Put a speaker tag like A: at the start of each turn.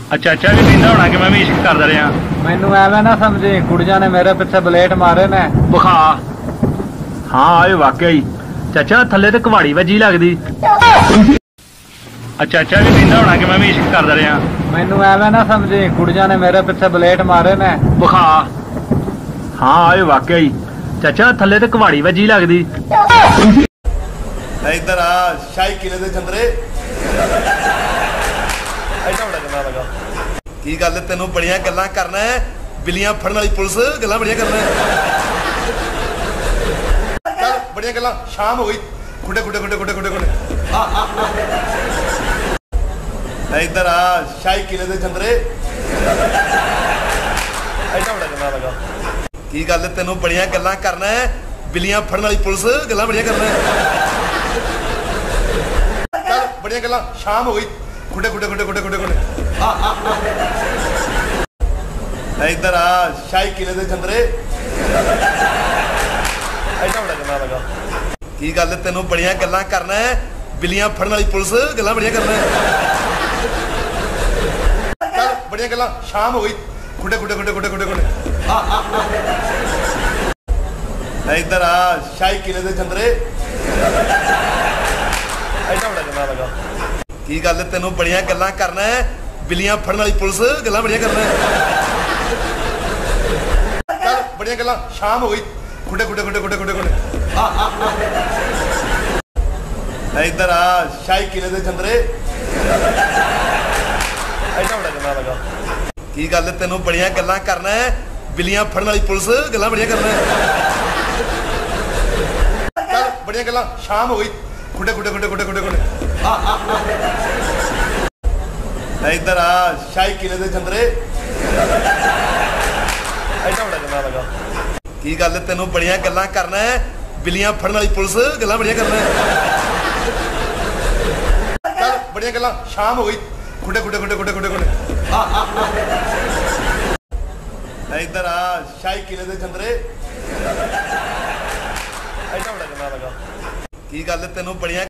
A: अच्छा अच्छा भी पींदा होना कि मैं भी इश्क करदा रहा।
B: मैनू एवं ना समझी, कुड़िया ने मेरे पिछे बलेट मारे ने।
A: बुखा हाँ आए वाकई चाचा थले तो कवाड़ी वजी लगदी। अच्छा अच्छा भी पींदा होना कि मैं भी इश्क करदा रहा।
B: मैनू एवं ना समझी, कुड़िया ने मेरे पिछे बलेट मारे ने।
A: बुखा हाँ आए वाकई चाचा थले तो कवाड़ी वजी लगदी।
C: इधर आ शाही किले दे चंदरे ऐसा बड़ा गल्ला लगा की गल तेनों बड़िया गल्लां करना है। बिल्लियां फड़न वाली पुलिस गल्लां बड़िया करना है। चल बड़िया गल्लां शाम हो गई। खुडे खुडे खुडे खुडे खुडे खुडे इधर आ शाही किले दे चंदरे ऐसा बड़ा गल्ला लगा की गल तेनों बड़िया गल्लां करना है। बिल्लियां फड़न वाली पुलिस गल्लां बड़िया करना है। चल बड़िया गल्लां शाम हो गई। खुडे खुडे खुडे खुडे खुडे खुडे इधर आ शाही किले दे चंदरे ऐसा बड़ा गल्ला लगा की गल तेनों बड़िया गल्लां करना है। बिल्लियां फड़न वाली पुलिस गल्लां बड़िया करना है। चल बड़िया गल्लां शाम हो गई। खुडे खुडे खुडे खुडे खुडे खुडे इधर आ शाही किले दे चंदरे ऐसा बड़ा गल्ला लगा की गल तेनों बड़िया गल्लां करना है। बिल्लियां फड़न वाली पुलिस गल्लां बड़िया करना है। चल बड़िया गल्लां शाम हो गई। खुडे खुडे खुडे खुडे खुडे खुडे इधर आ शाही किले दे चंदरे ऐसा बड़ा गल्ला लगा की गल तेनों बड़िया गल्लां करना है। बिल्लियां फड़न वाली पुलिस गल्लां बड़िया करना है। चल बड़िया गल्लां शाम हो गई। खुडे खुडे खुडे खुडे खुडे खुडे इधर आ शाही किले दे चंदरे ऐसा बड़ा गल्ला लगा की गल तेनों बड़िया गल्लां करना है। बिल्लियां फड़न वाली पुलिस गल्लां बड़िया करना है। चल बड़िया गल्लां शाम हो गई। खुडे खुडे खुडे खुडे खुडे खुडे इधर आ शाही किले दे चंदरे ऐसा बड़ा गल्ला लगा की गल तेनों बड़िया